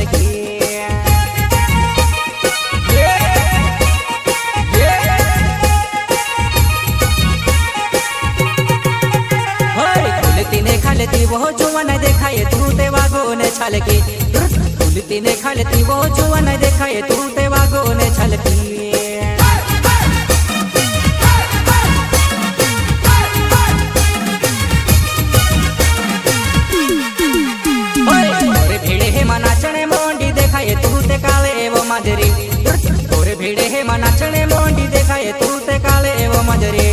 छलकी। खालती वो जुआ न देखाए तू ते वागो ने छलकी। खुलती ने खालती वो जुआ न देखाए तू ते वागो ने छलकी। भीड़े हे नाचने मोंडी देखाए तू ते काले वो मजरी। तोरे भीड़े हे नाचने मोंडी देखाए तू ते काले वो मजरी।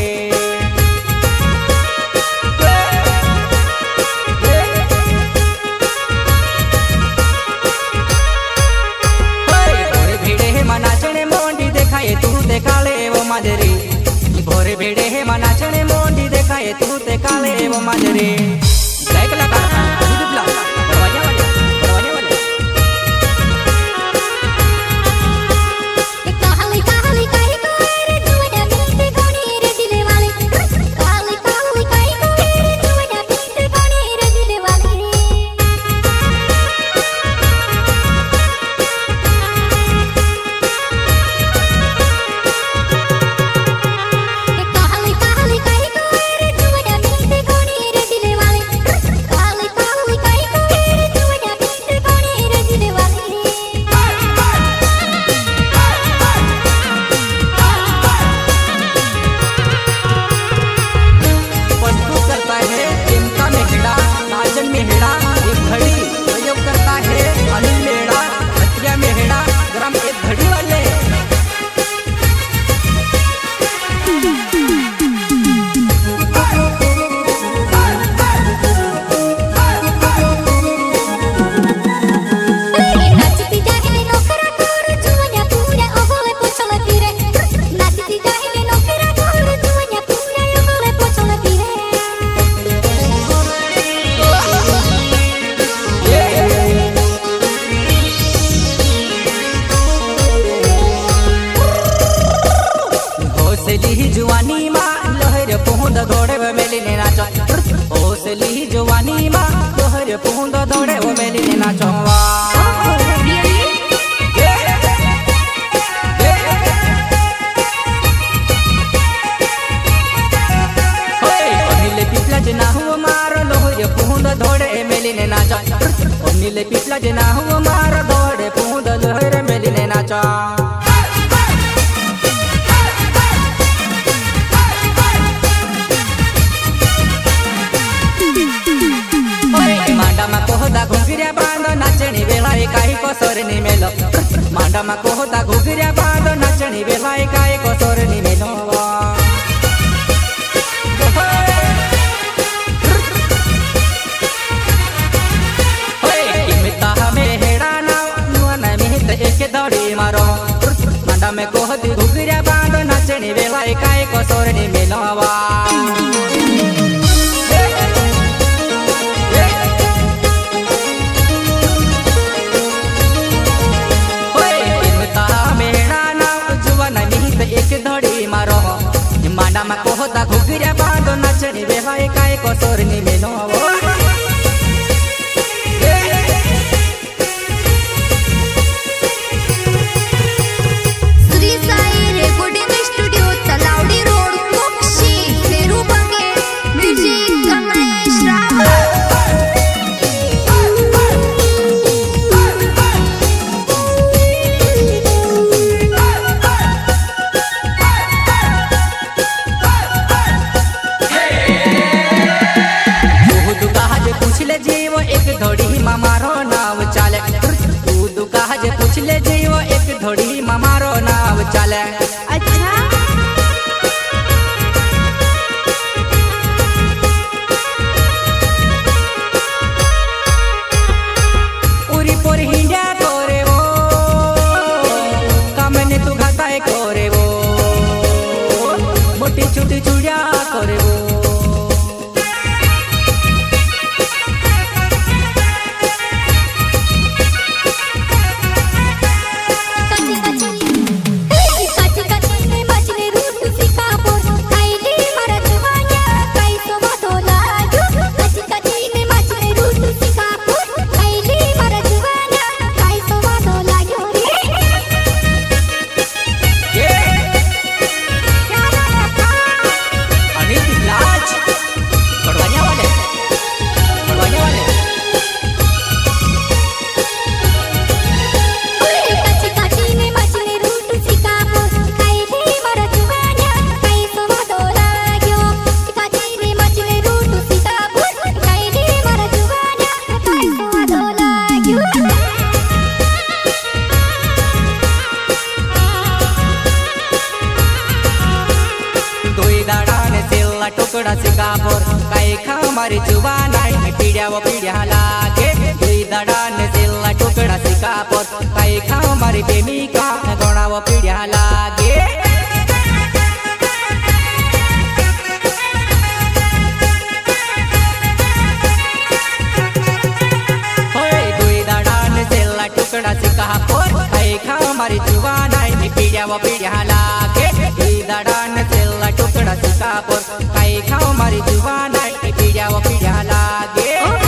काले वो मजरी भोरे भेड़े है नाचने मोंडी देखाए तू ते काले वो मजरी। जुवानी माँ लहर पुंद दौड़े वो मेली ने नाचो। ओसली जुवानी माँ लहर पुंद दौड़े वो मेली ने नाचो। नीले पिपला जना हुआ मारो लहर पुंद दौड़े मेली ने नाचो। नीले पिपला जना हुआ मारो दौड़े पुंद लहर मेली ने नाचो। मांडा मा कोहदा घुघरिया बांधो नाचनी वेलाए काई कोसोरनी मेलो। मांडा मा कोहदा घुघरिया बांधो नाचनी वेलाए काई कोसोरनी मेलो। किमिता हमें हेड़ा ना नुआन में एक दौड़ी मारो। मांडा में कोहदी घुघरिया बांधो नाचनी वेलाए काई कोसोरनी मेलो। दौड़ी मारो मांडा मा कोहदा घुघरिया बांधो नाचनी वेलाए काई कोसोरनी मेलो। Shri Sai recording studio Talawadi road कोक्षी फेरू बंगे म्यूजिक कमलेश रावल। टुकड़ा सिकापोर काई खा मारी जुबा नहीं पीढ़िया वो पीढ़िया लागे दुई दड़ान सिल्ला टुकड़ा सिकापोर काई खा मारी प्रेमिका गोड़ा वो पीढ़िया लागे टुकड़ा सिकापोर काई खा मारी जुबा नहीं पीढ़िया वो पीढ़िया लागे दुई दड़ान सिल्ला टुकड़ा सिकापोर काई खा मारी जुबा नहीं पीढ़िया वो पीढ़िया लागे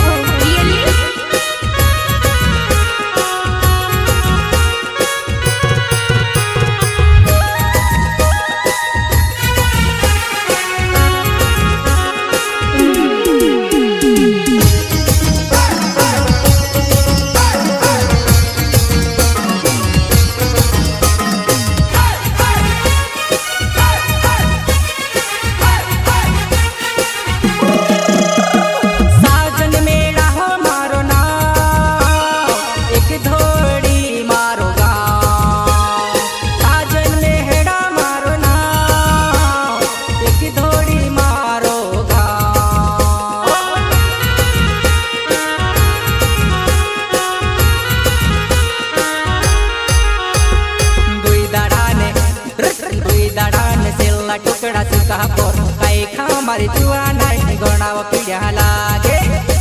टुकड़ा सिकापोर काई खा मारी जुआ नहीं गोड़ा वो पीढ़िया लागे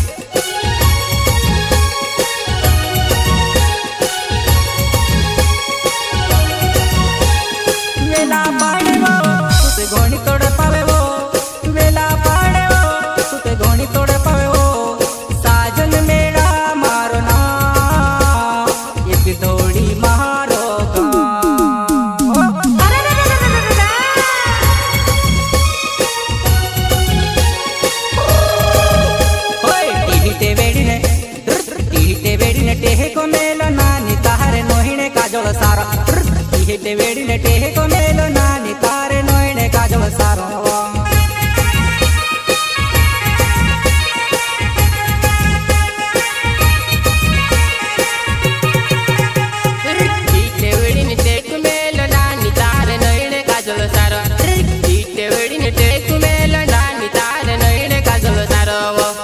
वेला पाड़े वो तुते घोड़ी तोड़ पावे वो वेला पाड़े वो तुते घोड़ी तोड़ पावे वो साजन मेरा मारो ना एक दौड़ी मारो टेहे को मेलो नानी तारे नोहिणे काजल सारो हिटे वेड़ी ने टेहे को मेलो नानी तारे नोहिणे काजल सारो हिटे वेड़ी ने टेहे मेलो नानी तारे नोहिणे काजल सारो हिटे वेड़ी ने टेहे मेलो नानी तारे नोहिणे काजल सारो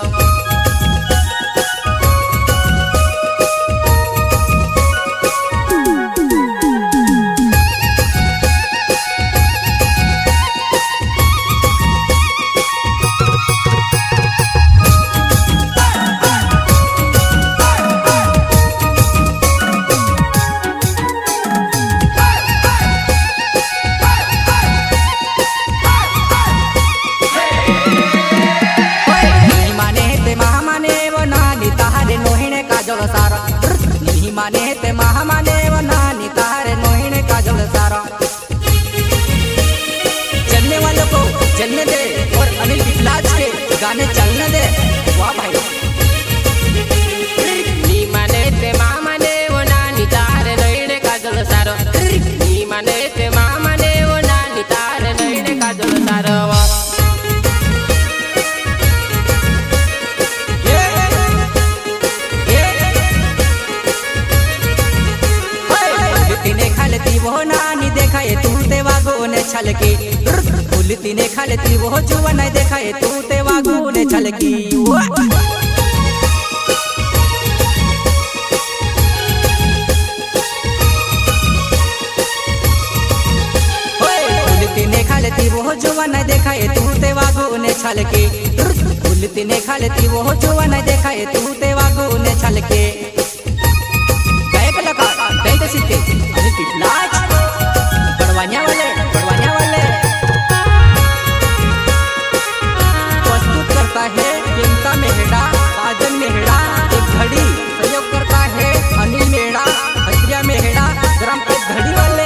माने ते महामाने वो नानी तारे नोहिणे काजल सारा चलने वालों को चलने दे और अनिल विपलाज के गाने चलने दे वाह भाई नी माने ते महामाने वो नानी तारे नोहिणे काजल सारा नी माने ते महामाने वो नानी तारे नोहिणे काजल सारा वो नानी देखाए तू ते वागो ने छलकी फूलती ने खालती वो जुआ नहीं देखाए तू ते वागो ने छलकी फूलती ने खालती वो जुआ नहीं देखाए तू ते वागो ने छलकी फूलती ने खालती वो जुआ नहीं देखाए तू ते वागो ने छलकी गए कलाकार गए तो सीखे अनिल विपलाज बड़वानिया वाले प्रस्तुत करता है चिंता मेहड़ा साजन मेहड़ा एक घड़ी सहयोग करता है अनिल मेहड़ा हजरिया मेहड़ा ग्राम एक घड़ी वाले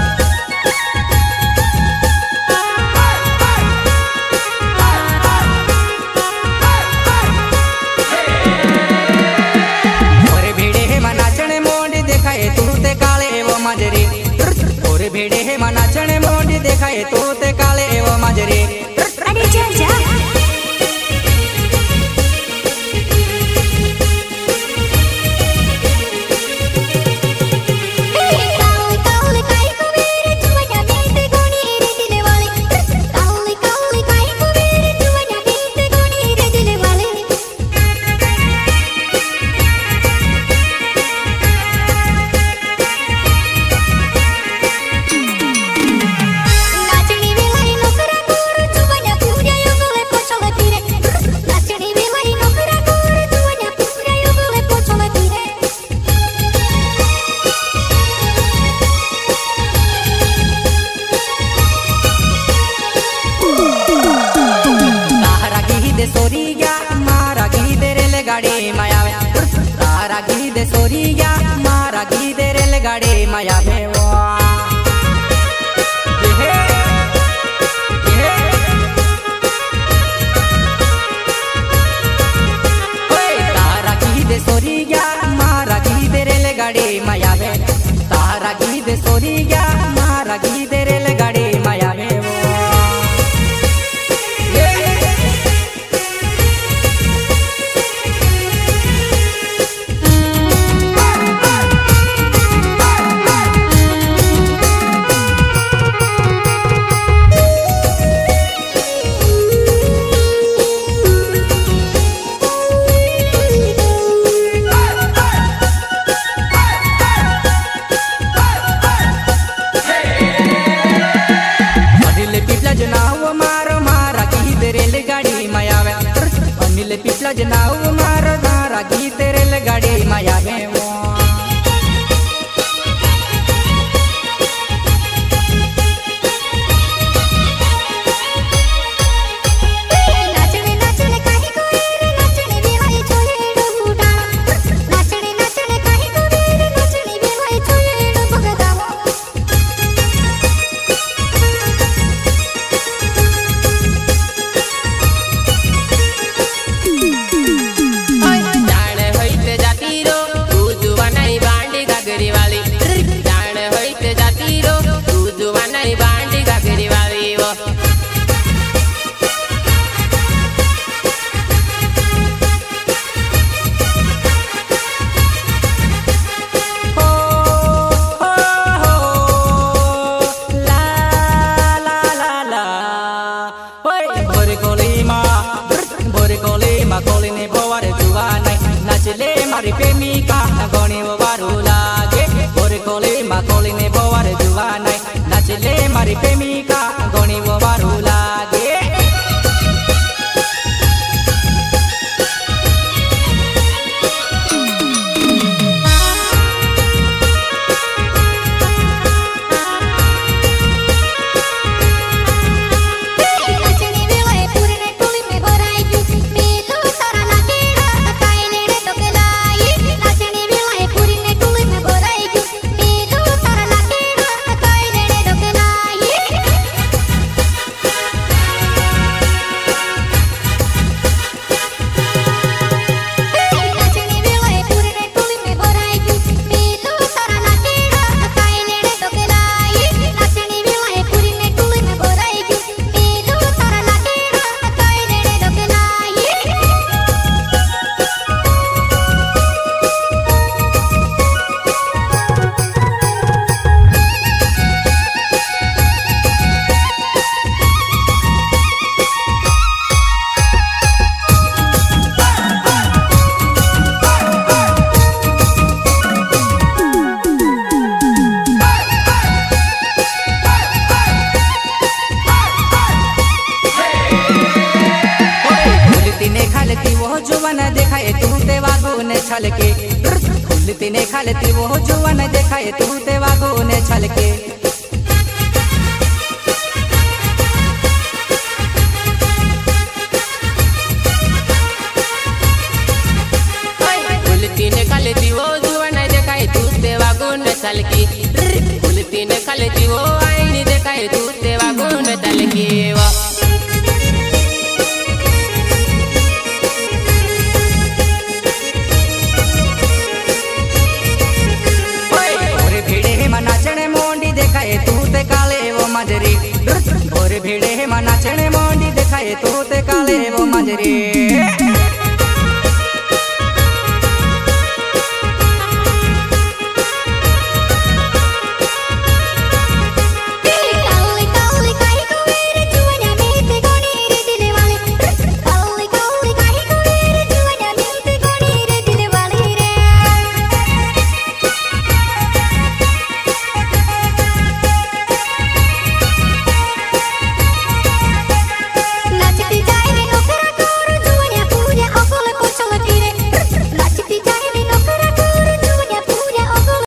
और भेड़े है मना चने मोड़ी देखाए तो ते काले एवं माजरे अरे जा जा सोरिया मारा गीते रेलगाड़ी माया भेवा तारा गीते सोरिया मारा गीते रेलगाड़ी माया भे तारा गीते सोरिया मारा गीते रेलगाड़ी माया भेवा पिपला जनाव मार धारा गीत रेलगाड़ी माया भेवा मारी प्रेमिका गणे बारू लागे बोरे कोले मा कोले ने बोवार जुवा नाय नाचले मारी प्रेमिका गणे बारू लागे देखाए तू ते वागोने छलके फूलती ने खालती वो जुवन देखाए तू ते वागोने छलके फूलती ने खालती वो जुवन देखाए तू ते वागोने छलके फूलती ने खालती वो आईनी देखाए तू ते वागोने छलके नाचने मोंडी देखाए तू ते काले वो मजरी और भीड़े में नाचने मोंडी देखाए तू ते काले वो मजरी